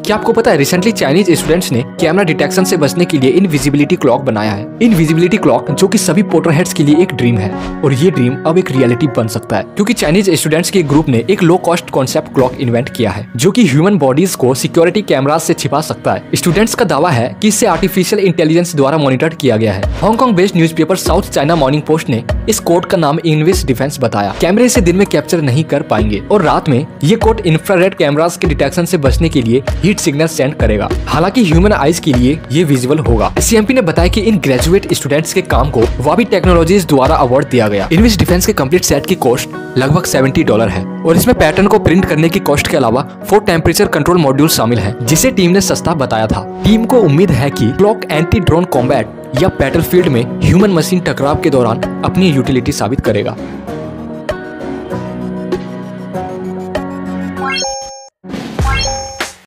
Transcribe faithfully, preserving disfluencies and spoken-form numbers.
क्या आपको पता है रिसेंटली चाइनीज स्टूडेंट्स ने कैमरा डिटेक्शन से बचने के लिए इनविजिबिलिटी क्लॉक बनाया है। इनविजिबिलिटी क्लॉक जो कि सभी पोटर हेड्स के लिए एक ड्रीम है और ये ड्रीम अब एक रियलिटी बन सकता है, क्योंकि चाइनीज स्टूडेंट्स के ग्रुप ने एक low cost concept cloak invent किया है जो कि ह्यूमन बॉडीज को सिक्योरिटी कैमरास से छिपा सकता है। स्टूडेंट्स का दावा है कि इससे आर्टिफिशियल इंटेलिजेंस द्वारा मॉनिटर किया गया है। Hong Kong based newspaper South China Morning Post ने इस कोड का नाम इनविस डिफेंस बताया। कैमरे से दिन में कैप्चर नहीं कर पाएंगे और रात में ये कोड इंफ्रारेड कैमरास के डिटेक्शन से बचने के लिए हीट सिग्नल सेंड करेगा। हालांकि ह्यूमन आइज के लिए ये विजिबल होगा। सीएमपी ने बताया कि इन ग्रेजुएट स्टूडेंट्स के काम को वाबी टेक्नोलॉजीज द्वारा अवार्ड दिया गया। इनविस डिफेंस के कंप्लीट सेट की कॉस्ट लगभग सत्तर डॉलर है और इसमें पैटर्न को प्रिंट करने की कॉस्ट के अलावा फोर टेम्परेचर कंट्रोल मॉड्यूल शामिल है, जिसे टीम ने सस्ता बताया था। टीम को उम्मीद है कि क्लॉक एंटी ड्रोन कॉम्बैट या बैटलफील्ड में ह्यूमन मशीन टकराव के दौरान अपनी यूटिलिटी साबित करेगा।